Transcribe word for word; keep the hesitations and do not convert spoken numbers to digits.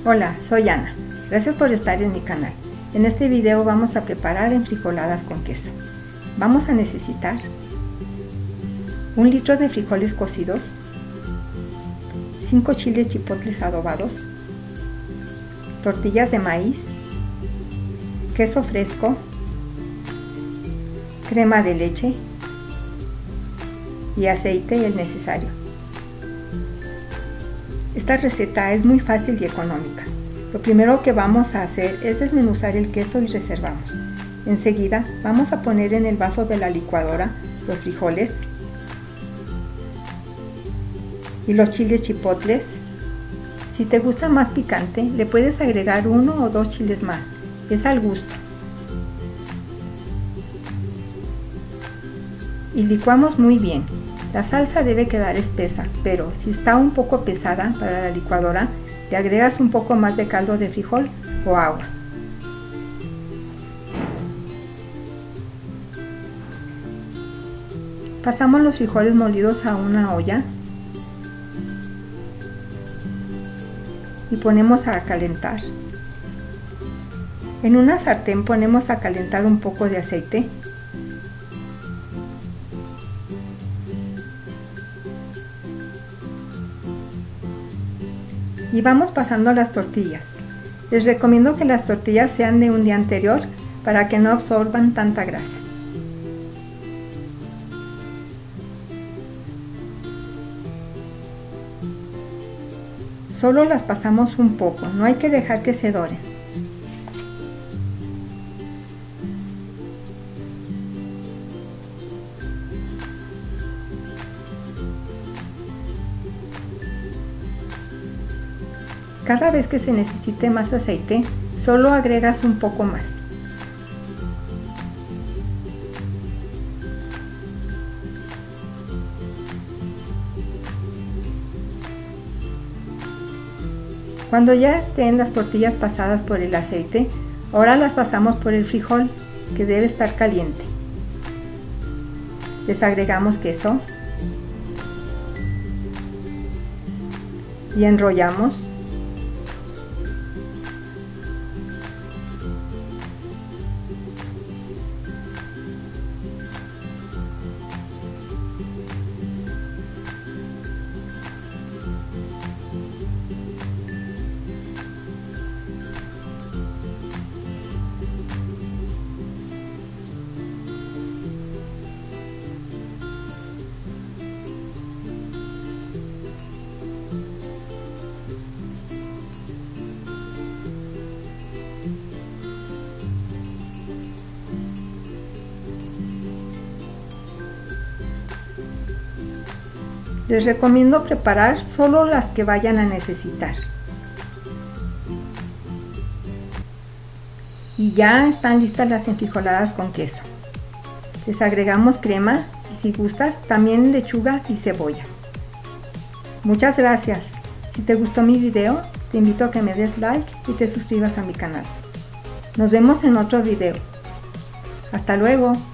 Hola, soy Ana. Gracias por estar en mi canal. En este video vamos a preparar enfrijoladas con queso. Vamos a necesitar un litro de frijoles cocidos, cinco chiles chipotles adobados, tortillas de maíz, queso fresco, crema de leche y aceite el necesario. Esta receta es muy fácil y económica. Lo primero que vamos a hacer es desmenuzar el queso y reservamos. Enseguida vamos a poner en el vaso de la licuadora los frijoles y los chiles chipotles. Si te gusta más picante, le puedes agregar uno o dos chiles más, es al gusto. Y licuamos muy bien. La salsa debe quedar espesa, pero si está un poco pesada para la licuadora, le agregas un poco más de caldo de frijol o agua. Pasamos los frijoles molidos a una olla y ponemos a calentar. En una sartén ponemos a calentar un poco de aceite. Y vamos pasando las tortillas. Les recomiendo que las tortillas sean de un día anterior para que no absorban tanta grasa. Solo las pasamos un poco, no hay que dejar que se doren. Cada vez que se necesite más aceite, solo agregas un poco más. Cuando ya estén las tortillas pasadas por el aceite, ahora las pasamos por el frijol, que debe estar caliente. Les agregamos queso y enrollamos. Les recomiendo preparar solo las que vayan a necesitar. Y ya están listas las enfrijoladas con queso. Les agregamos crema y si gustas también lechuga y cebolla. Muchas gracias. Si te gustó mi video, te invito a que me des like y te suscribas a mi canal. Nos vemos en otro video. Hasta luego.